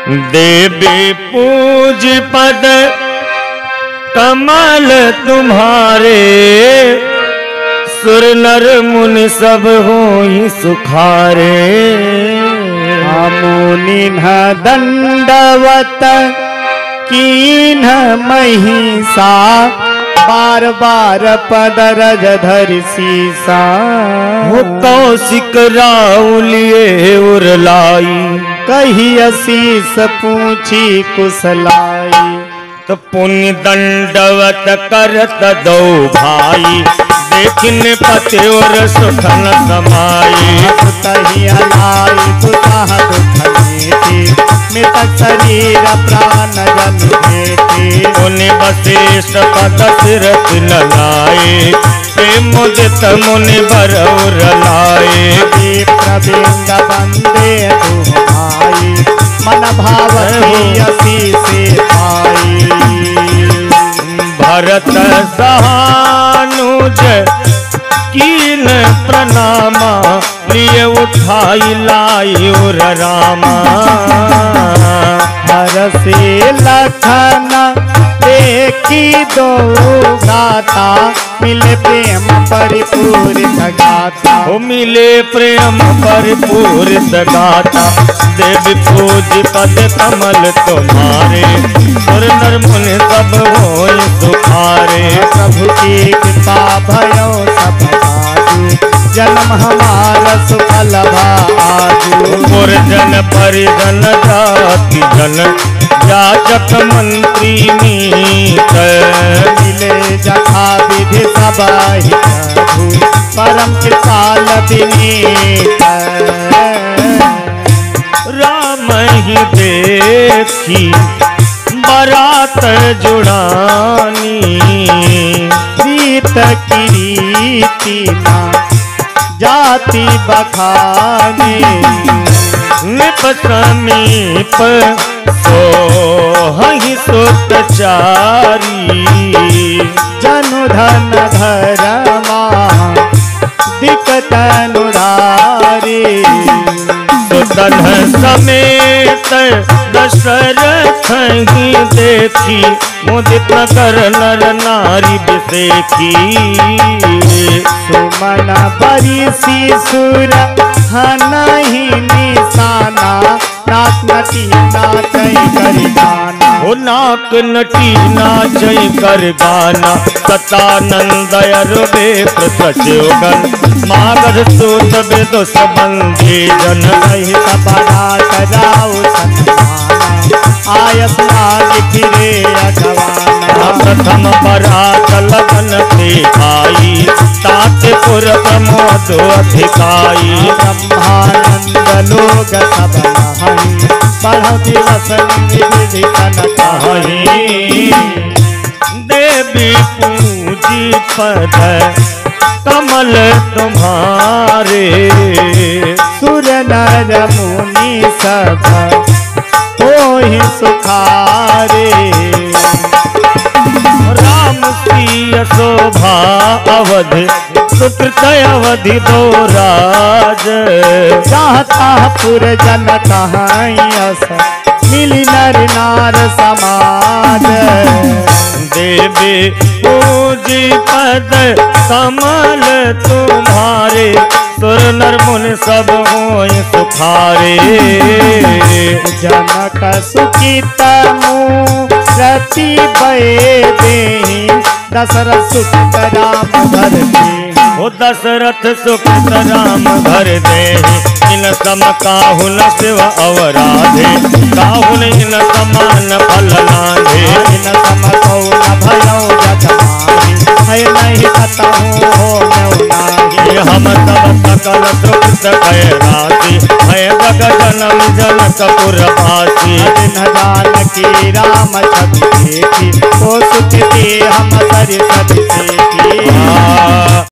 देवी पूज पद कमल तुम्हारे, सुर नर मुनि सब होई सुखारे। मुनिन्ह दंडवत कीन्ह महिषा, बार बार पद रज धरि सीसा। हो कौशिक राउलिए उरलाई, कही असीस पूछी कुशलाई। तो पुण्य दंडवत करत दो भाई, देखने पति और सुखन समाई। कही अलाई दुख मीठी, मृतक शरीर प्राण जन भेटी। मुनि वशिष्ठ पद सिरत लगाए, प्रेम मुदित मुनि बरौर लाए। प्रबिंद बंदे तुम भाई, मन भावती असी से पाई। भरत सहानुज कीन प्रणामा, लिए उठाई लाई उर रामा। हरसे लखन देखी दो गाता, मिले प्रेम परिपूरित गाता। हो मिले प्रेम परिपूरित गाता, देवी पूज पद कमल तुम्हारे, सुर नर मुनि सब होय सुखारे। प्रभु की कृपा भयो सब आजू, जन्म हमारा सुफल आजू। पुरजन परिजन जाति जन, याचक मंत्री मीत। मिले जथा विधि सब हितभू, परम कृपाल विनीत। राम ही देखी बरात जुड़ानी, प्रीत किरीति ना जाति बखानी। निप समीप सोहि सुतचारी, जनु धन धरमा दिक्कत अनुधारी। सुतन समेत दशरथ ही देखी, मुदित कर नर नारी बिसेखी। सुमन बरिसी सुर हनहि निशाना, नाक नटी नाचै कर गाना। हो नाक नटी नाचै कर गाना, सतानंद अरुबे प्रसजोगन। मागर सूत बेदो संबंधी जन, सहित बारात जाऊ सन्माना, आयस नाग फिरे अगवाना। प्रथम बरात लगन से आई, तातपुर प्रमोद अधिकाई। ब्रह्मानंद लोग सब नहाई, बढ़ दिवस विधि तन कहाई। देवी पूजी पद कमल तुम्हारे, सुर नर मुनि सब होहि सुखारे। राम सिय शोभा अवधि, सुकृत अवधि दो राज। चाहता पुर जन कहायस, मिली नर नार समाज। देवी पूजी पद कमल तुम्हारे, सुर नर मुनि सब होय सुखारे। जनक सुखित मूरति भय देहि, दशरथ सुख राम घर देहि। हो दशरथ सुखित राम घर देहि, इन सम काहु न शिव अवराधे। काहु इन समान फल लांघे, इन सम कौ न भयो जग माहि, है नहीं कतहु हो मैं नाही। हम सब सकल सुख सकै राशि, है जग जनम जनक पुरवासी। दिन जानकी राम छवि देखी, को सुख हम सरि सरि देखी।